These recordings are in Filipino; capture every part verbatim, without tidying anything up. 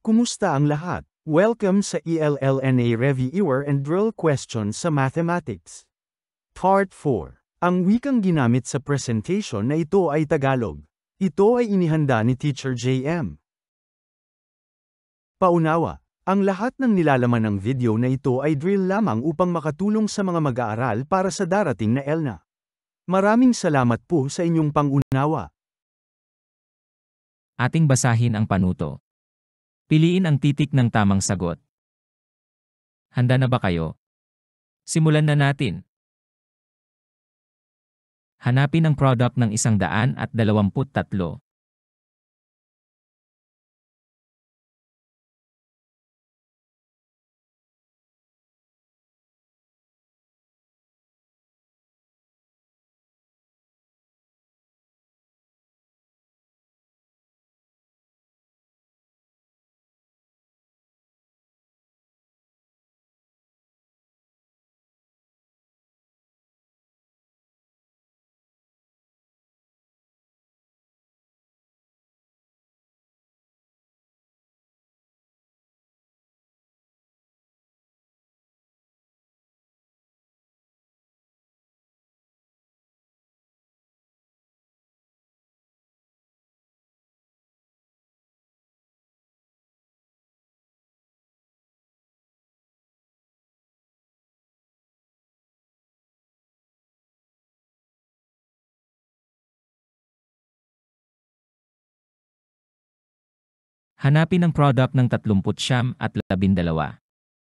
Kumusta ang lahat? Welcome sa E L L N A Reviewer and Drill Questions sa Mathematics. Part four. Ang wikang ginamit sa presentation na ito ay Tagalog. Ito ay inihanda ni Teacher J M. Paunawa. Ang lahat ng nilalaman ng video na ito ay drill lamang upang makatulong sa mga mag-aaral para sa darating na E L N A. Maraming salamat po sa inyong pangunawa. Ating basahin ang panuto. Piliin ang titik ng tamang sagot. Handa na ba kayo? Simulan na natin. Hanapin ang product ng isang daan at dalawamput tatlo. Hanapin ang product ng tatlumput siyam at labindalawa.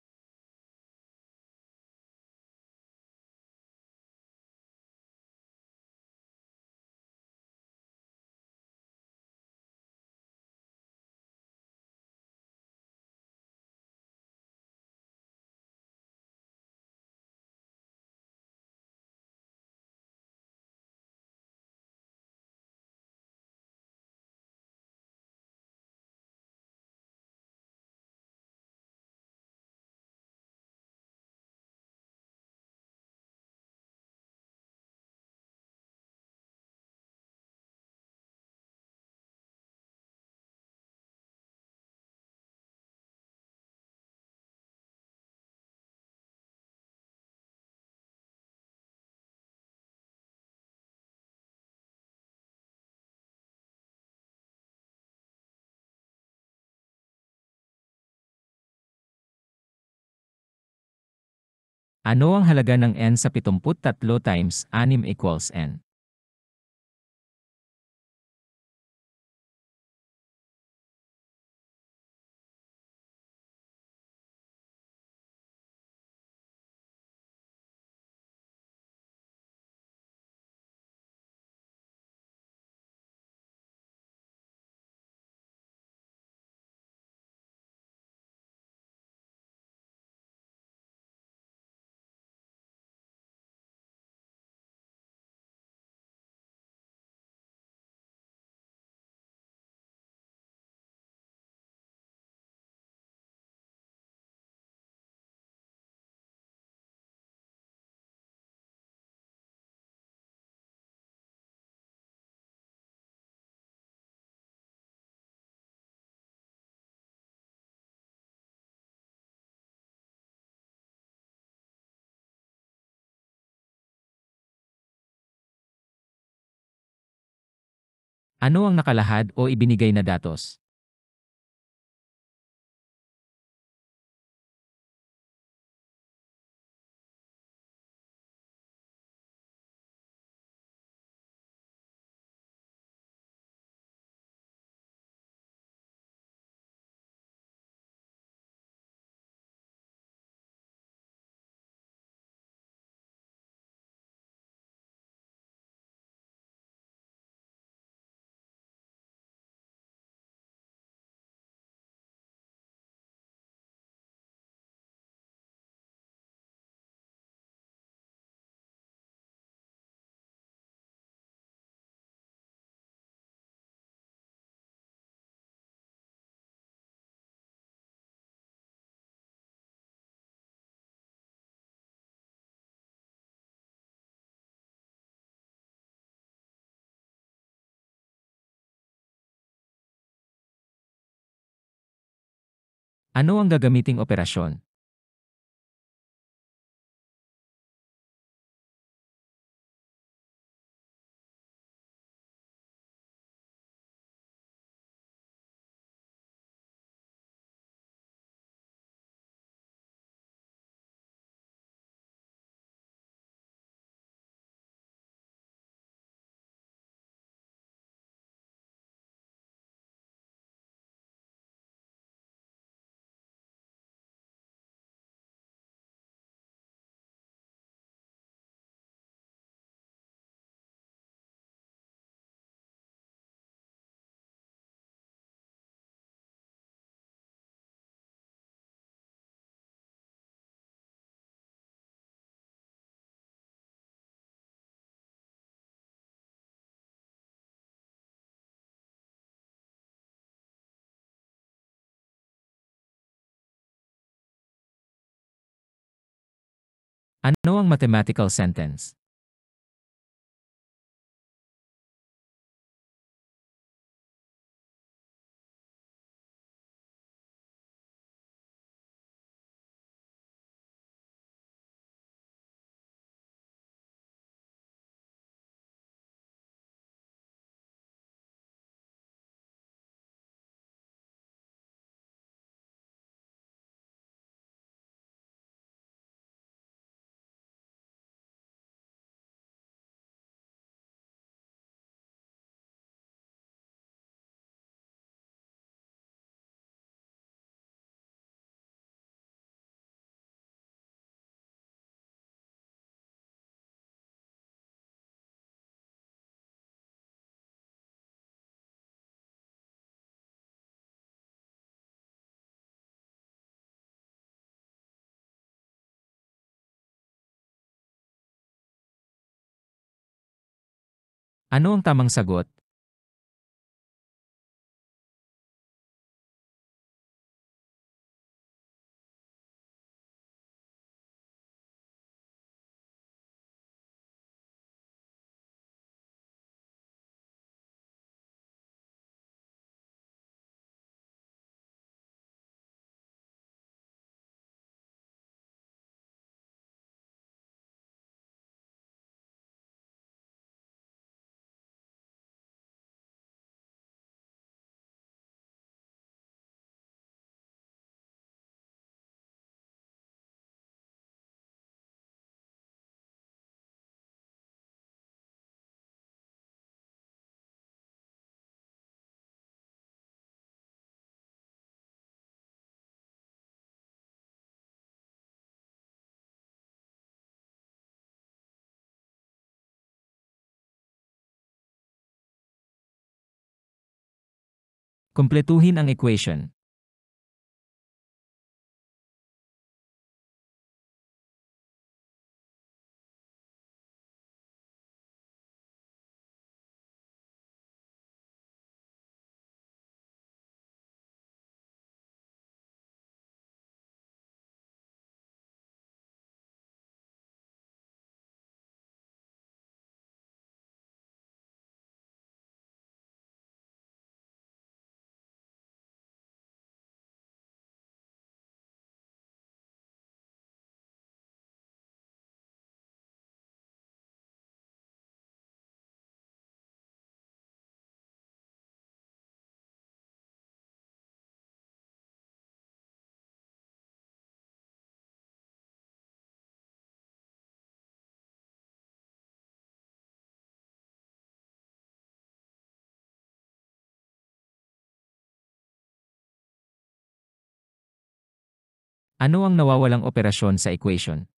Ano ang halaga ng n sa pitongput tatlo times anim equals n? Ano ang nakalahad o ibinigay na datos? Ano ang gagamiting operasyon? Ano ang mathematical sentence? Ano ang tamang sagot? Kumpletuhin ang equation. Ano ang nawawalang operasyon sa equation?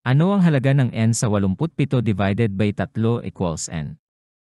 Ano ang halaga ng n sa eighty-seven divided by three equals n?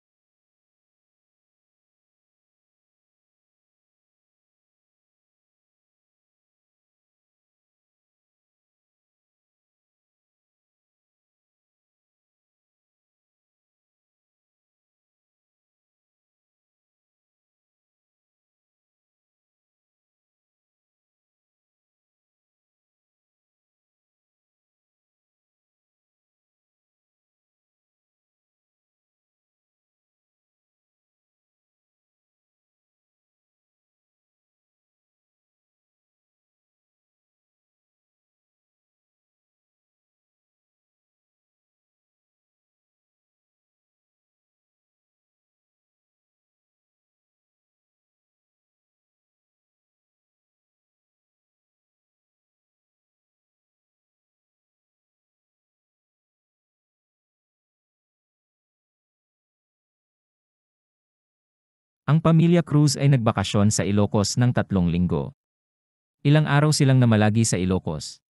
Ang pamilya Cruz ay nagbakasyon sa Ilocos ng tatlong linggo. Ilang araw silang namalagi sa Ilocos?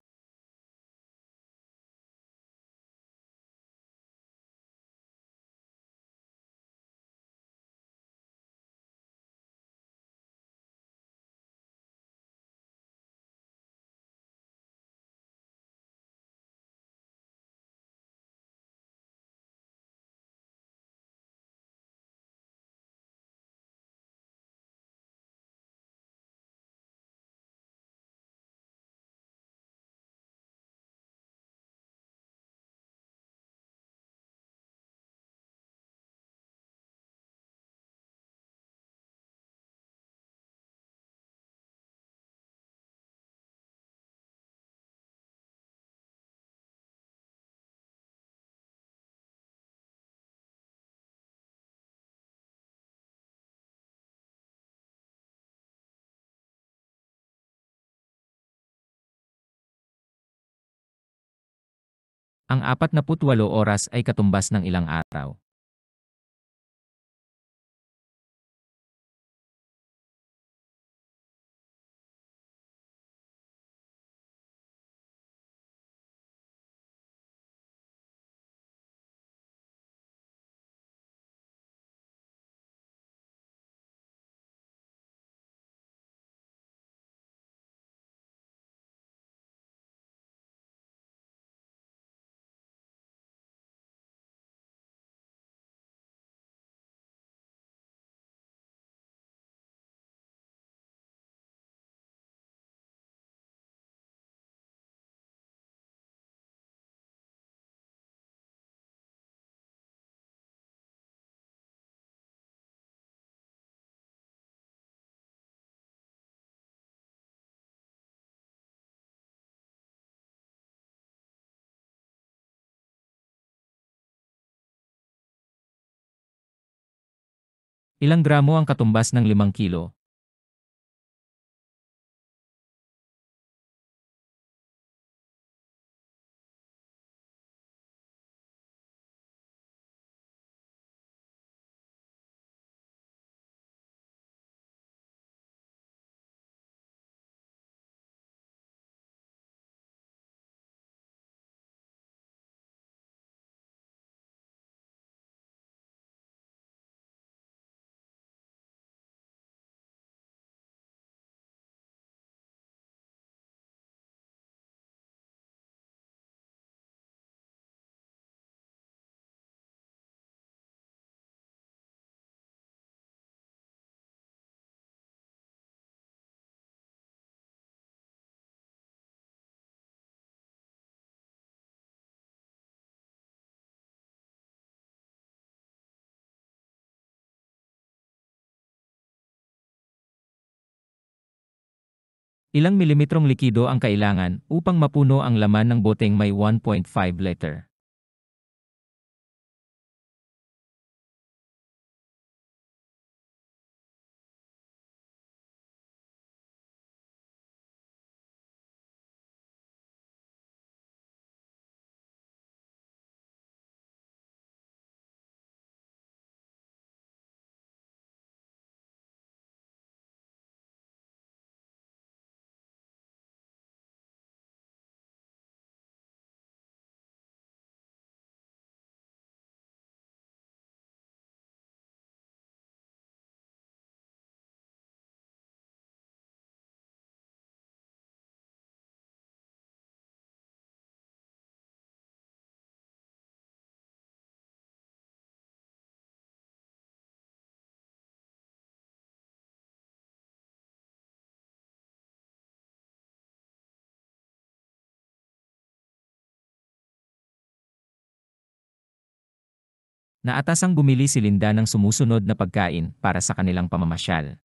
Ang forty-eight oras ay katumbas ng ilang araw. Ilang gramo ang katumbas ng limang kilo? Ilang milimetrong likido ang kailangan upang mapuno ang laman ng boteng may one point five liter? Naatasang bumili si Linda ng sumusunod na pagkain para sa kanilang pamamasyal.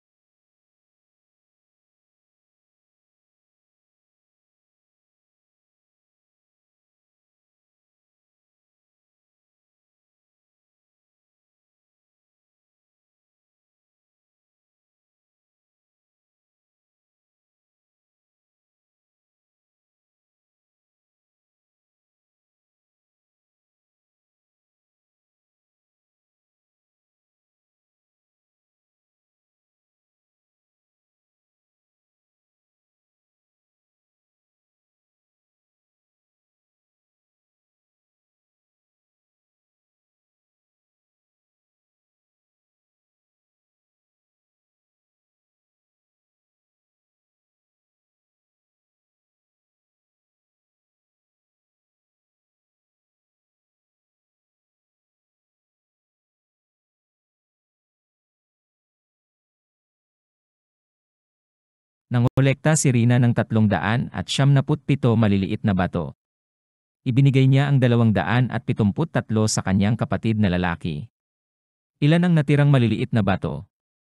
Nangolekta si Rina ng tatlong daan at siyam naput pito maliliit na bato. Ibinigay niya ang dalawang daan at pitumput tatlo sa kanyang kapatid na lalaki. Ilan ang natirang maliliit na bato?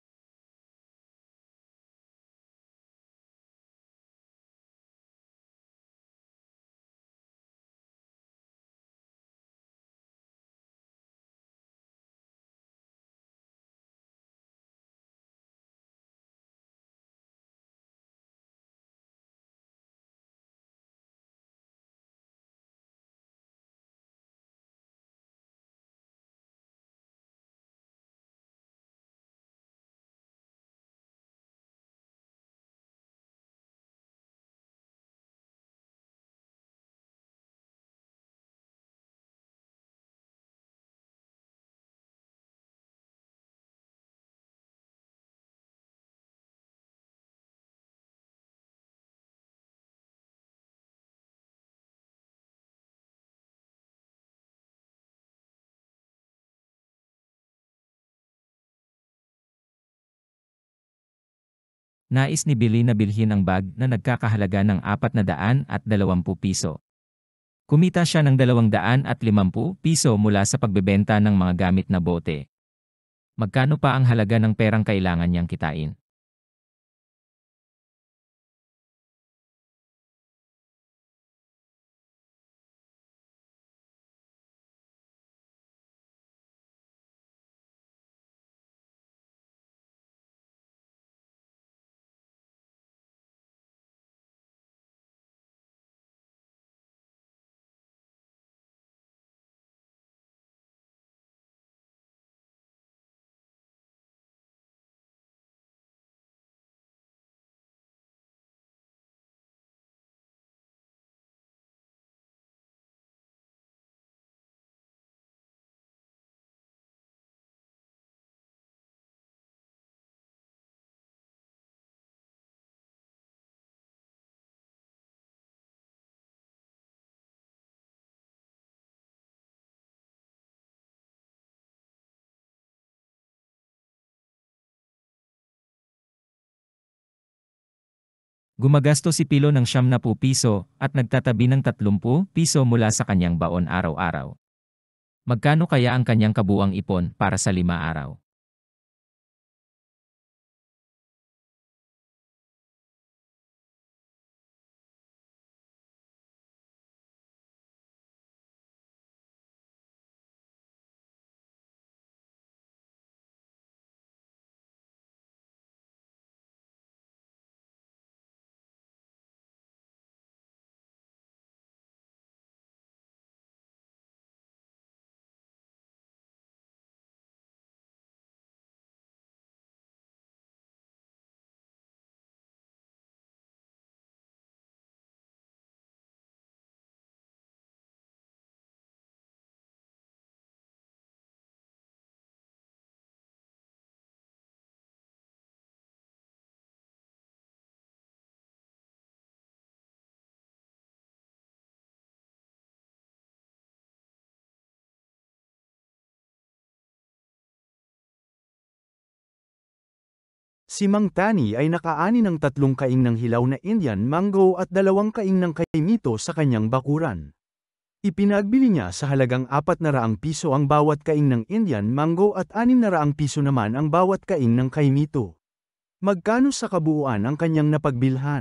Nais ni Billy na bilhin ang bag na nagkakahalaga ng apat na daan at dalawampu piso. Kumita siya ng dalawang daan at limampu piso mula sa pagbebenta ng mga gamit na bote. Magkano pa ang halaga ng perang kailangan niyang kitain? Gumagasto si Pilo ng siyam na pu piso at nagtatabi ng tatlumpu piso mula sa kanyang baon araw-araw. Magkano kaya ang kanyang kabuuang ipon para sa lima araw? Si Mang Tani ay nakaani ng tatlong kaing ng hilaw na Indian mango at dalawang kaing ng kaimito sa kanyang bakuran. Ipinagbili niya sa halagang apat na raang piso ang bawat kaing ng Indian mango at anim na raang piso naman ang bawat kaing ng kaimito. Magkano sa kabuuan ang kanyang napagbilhan?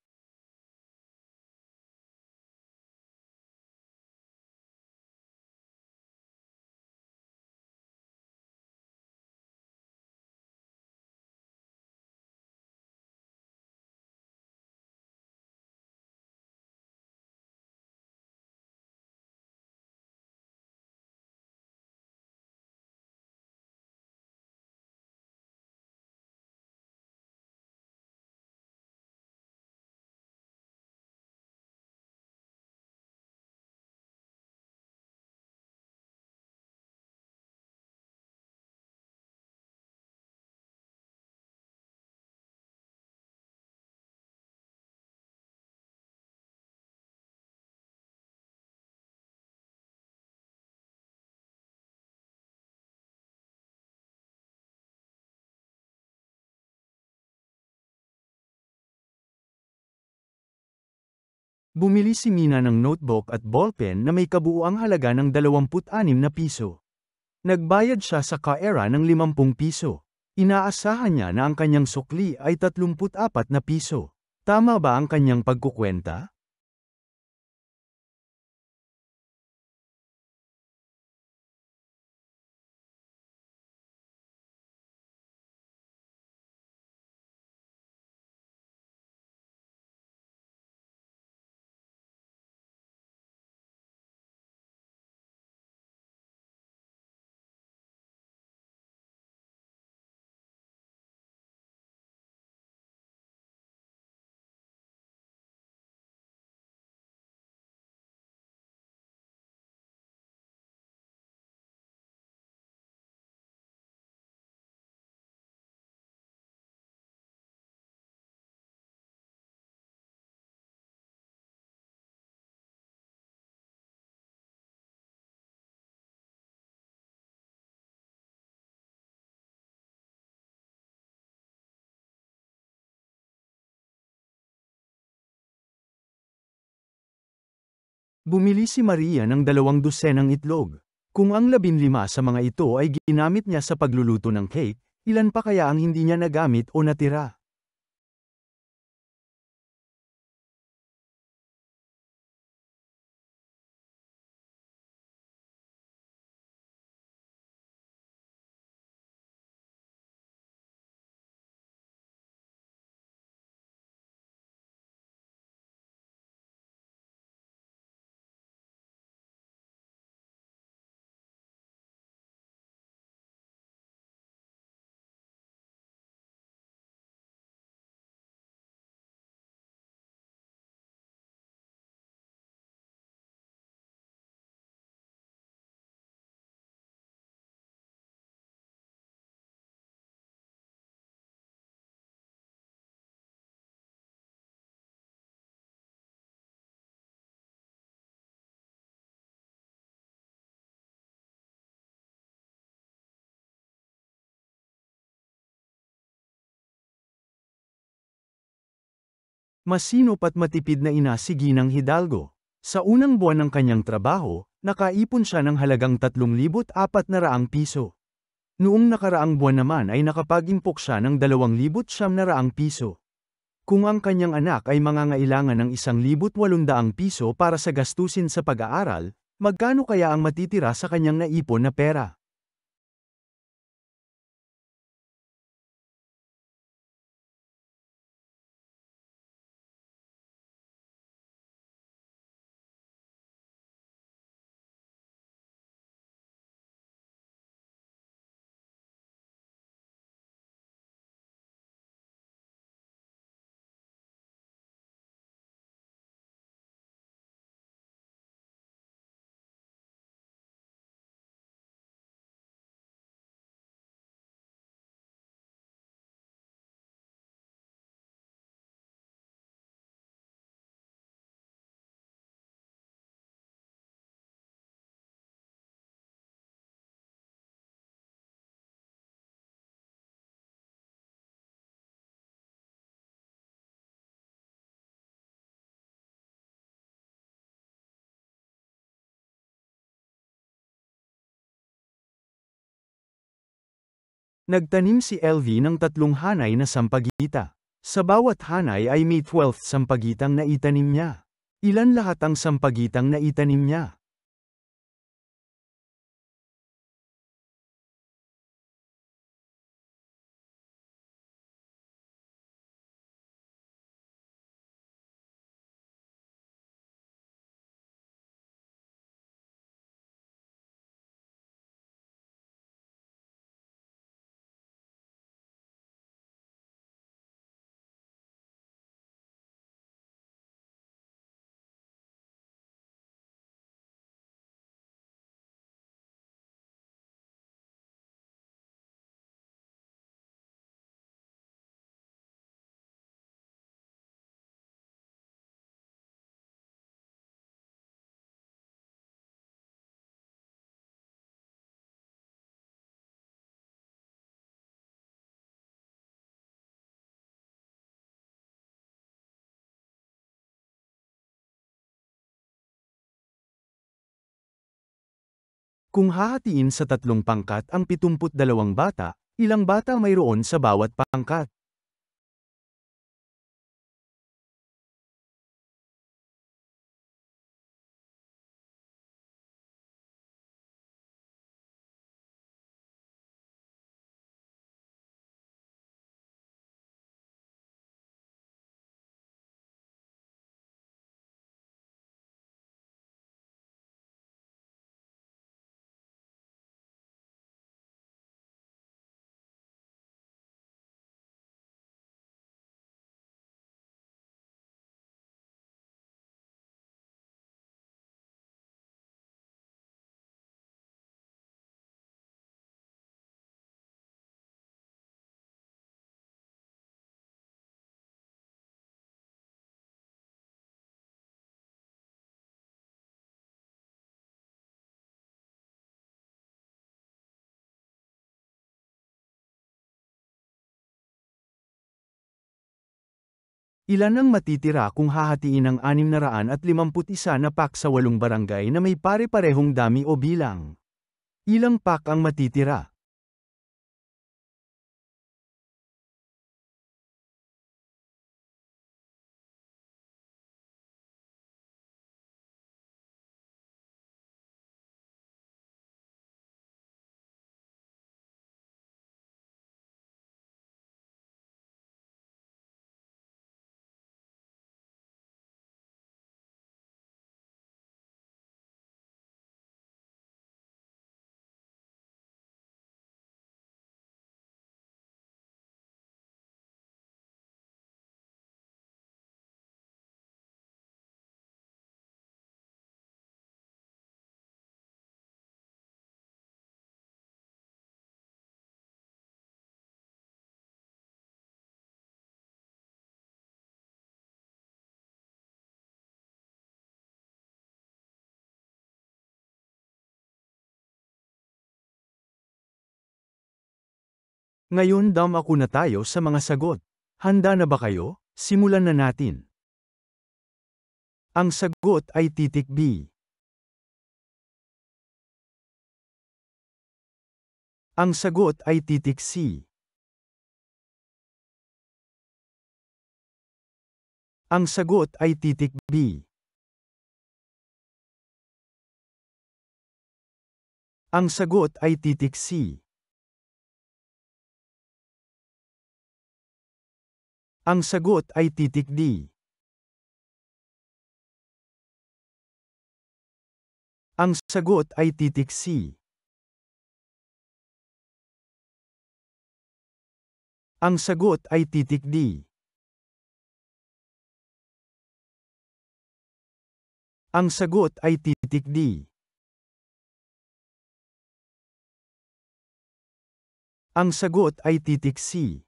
Bumili si Mina ng notebook at ballpen na may kabuuang halaga ng dalawampu't anim na piso. Nagbayad siya sa kaera ng limampung piso. Inaasahan niya na ang kanyang sukli ay tatlumput apat na piso. Tama ba ang kanyang pagkukwenta? Bumili si Maria ng dalawang dosenang itlog. Kung ang labinlima sa mga ito ay ginamit niya sa pagluluto ng cake, ilan pa kaya ang hindi niya nagamit o natira? Masinop at matipid na ina si Ginang Hidalgo. Sa unang buwan ng kanyang trabaho, nakaipon siya ng halagang tatlong libot apat na raang piso. Noong nakaraang buwan naman ay nakapag-impok siya ng dalawang libot siyam na raang piso. Kung ang kanyang anak ay mangangailangan ng isang libot walundaang piso para sa gastusin sa pag-aaral, magkano kaya ang matitira sa kanyang naipon na pera? Nagtanim si L V ng tatlong hanay na sampagita. Sa bawat hanay ay may twelve sampagitang na itanim niya. Ilan lahat ang sampagitang na itanim niya? Kung hahatiin sa tatlong pangkat ang pitungput dalawang bata, ilang bata mayroon sa bawat pangkat? Ilan ang matitira kung hahatiin ang anim na raan at limamput isa na pack sa walong barangay na may pare-parehong dami o bilang? Ilang pack ang matitira? Ngayon dam ako na tayo sa mga sagot. Handa na ba kayo? Simulan na natin. Ang sagot ay titik B. Ang sagot ay titik C. Ang sagot ay titik B. Ang sagot ay titik C. Ang sagot ay titik D. Ang sagot ay titik C. Ang sagot ay titik D. Ang sagot ay titik D. Ang sagot ay titik C.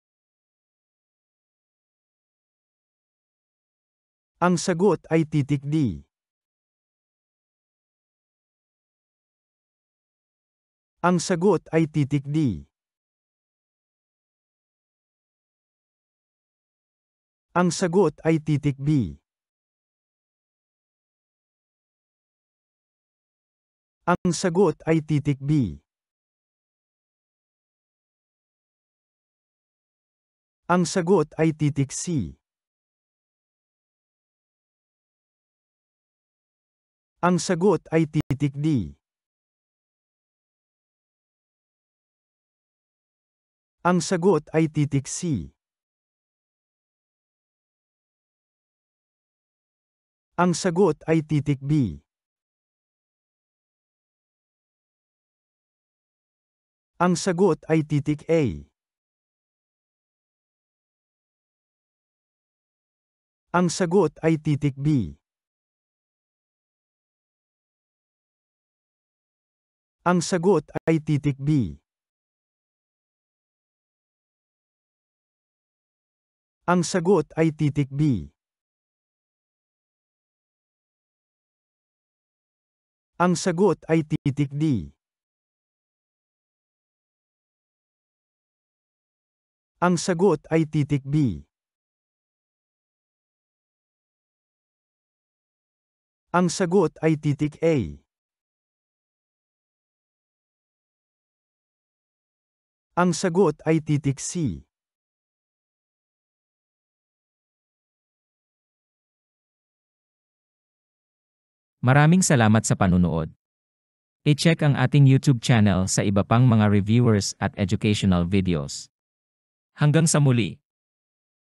Ang sagot ay titik D. Ang sagot ay titik D. Ang sagot ay titik B. Ang sagot ay titik B. Ang sagot ay titik C. Ang sagot ay titik D. Ang sagot ay titik C. Ang sagot ay titik B. Ang sagot ay titik A. Ang sagot ay titik B. Ang sagot ay titik B. Ang sagot ay titik B. Ang sagot ay titik D. Ang sagot ay titik B. Ang sagot ay titik A. Ang sagot ay titik C. Maraming salamat sa panunood. I-check ang ating YouTube channel sa iba pang mga reviewers at educational videos. Hanggang sa muli!